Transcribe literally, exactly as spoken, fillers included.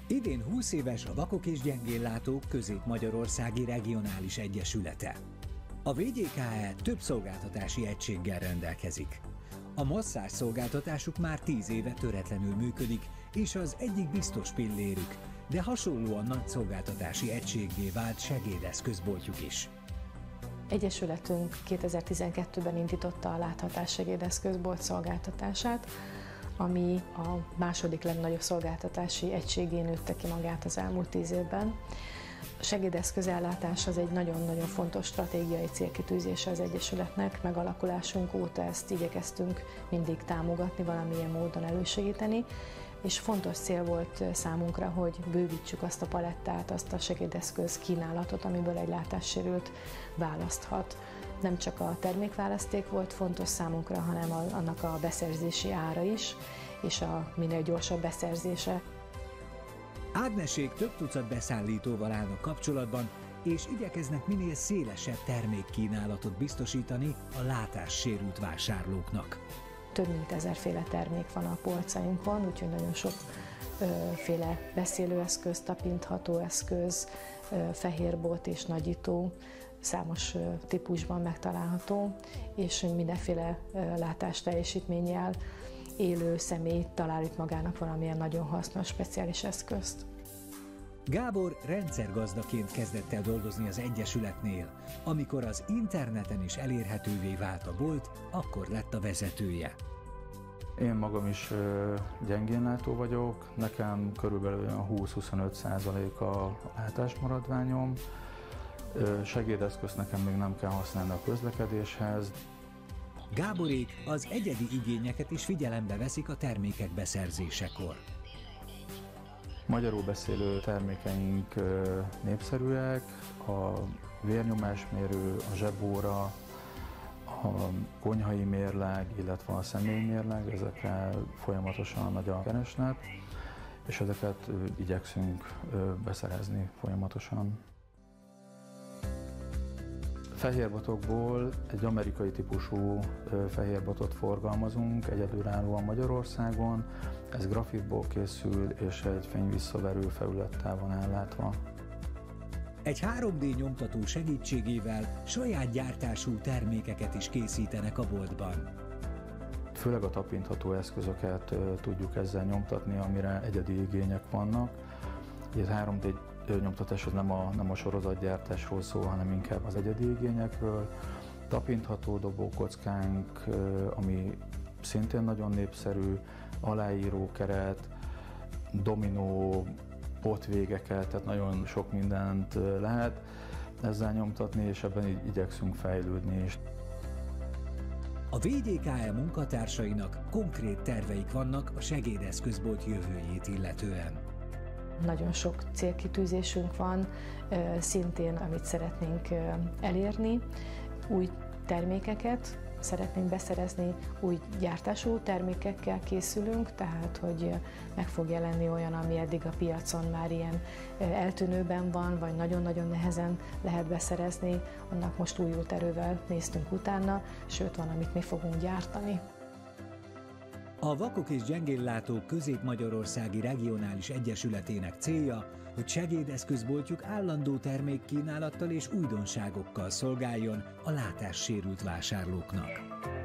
Idén húsz éves a Vakok és Gyengénlátók Közép-Magyarországi Regionális Egyesülete. A vé gyé ká e több szolgáltatási egységgel rendelkezik. A masszázs szolgáltatásuk már tíz éve töretlenül működik, és az egyik biztos pillérük, de hasonlóan nagy szolgáltatási egységgé vált segédeszközboltjuk is. Egyesületünk kétezer-tizenkettőben indította a láthatás segédeszközbolt szolgáltatását, ami a második legnagyobb szolgáltatási egységén nőtte ki magát az elmúlt tíz évben. A segédeszközellátás az egy nagyon-nagyon fontos stratégiai célkitűzése az Egyesületnek, megalakulásunk óta ezt igyekeztünk mindig támogatni, valamilyen módon elősegíteni, és fontos cél volt számunkra, hogy bővítsük azt a palettát, azt a segédeszköz kínálatot, amiből egy látássérült választhat. Nem csak a termékválaszték volt fontos számunkra, hanem annak a beszerzési ára is, és a minél gyorsabb beszerzése. Ágnesék több tucat beszállítóval állnak kapcsolatban, és igyekeznek minél szélesebb termékkínálatot biztosítani a látássérült vásárlóknak. Több mint ezerféle termék van a polcainkon, úgyhogy nagyon sokféle beszélőeszköz, tapintható eszköz, fehérbolt és nagyító számos típusban megtalálható, és mindenféle látásteljesítménnyel élő személy talál itt magának valamilyen nagyon hasznos, speciális eszközt. Gábor rendszergazdaként kezdett el dolgozni az Egyesületnél. Amikor az interneten is elérhetővé vált a bolt, akkor lett a vezetője. Én magam is gyengénlátó vagyok, nekem körülbelül húsz-huszonöt százalék a látásmaradványom. Segédeszközt nekem még nem kell használni a közlekedéshez. Gáborék az egyedi igényeket is figyelembe veszik a termékek beszerzésekor. Magyarul beszélő termékeink népszerűek, a vérnyomásmérő, a zsebóra, a konyhai mérleg, illetve a személymérleg, ezekre folyamatosan nagy a kereslet, és ezeket igyekszünk beszerezni folyamatosan. Fehérbotokból egy amerikai típusú fehérbotot forgalmazunk egyedülállóan Magyarországon. Ez grafitból készül, és egy fényvisszaverő felülettel van ellátva. Egy három dé nyomtató segítségével saját gyártású termékeket is készítenek a boltban. Főleg a tapintható eszközöket tudjuk ezzel nyomtatni, amire egyedi igények vannak. Ez három dé nyomtatás az nem a, nem a sorozatgyártásról szól, hanem inkább az egyedi igényekről. Tapintható dobókockánk, ami szintén nagyon népszerű, aláírókeret, dominó, potvégeket, tehát nagyon sok mindent lehet ezzel nyomtatni, és ebben így igyekszünk fejlődni is. A vé gyé ká e munkatársainak konkrét terveik vannak a segédeszközbolt jövőjét illetően. Nagyon sok célkitűzésünk van, szintén amit szeretnénk elérni, új termékeket szeretnénk beszerezni, új gyártású termékekkel készülünk, tehát hogy meg fog jelenni olyan, ami eddig a piacon már ilyen eltűnőben van, vagy nagyon-nagyon nehezen lehet beszerezni, annak most újult erővel néztünk utána, sőt van, amit mi fogunk gyártani. A Vakok és Gyengénlátók Közép-Magyarországi Regionális Egyesületének célja, hogy segédeszközboltjuk állandó termékkínálattal és újdonságokkal szolgáljon a látássérült vásárlóknak.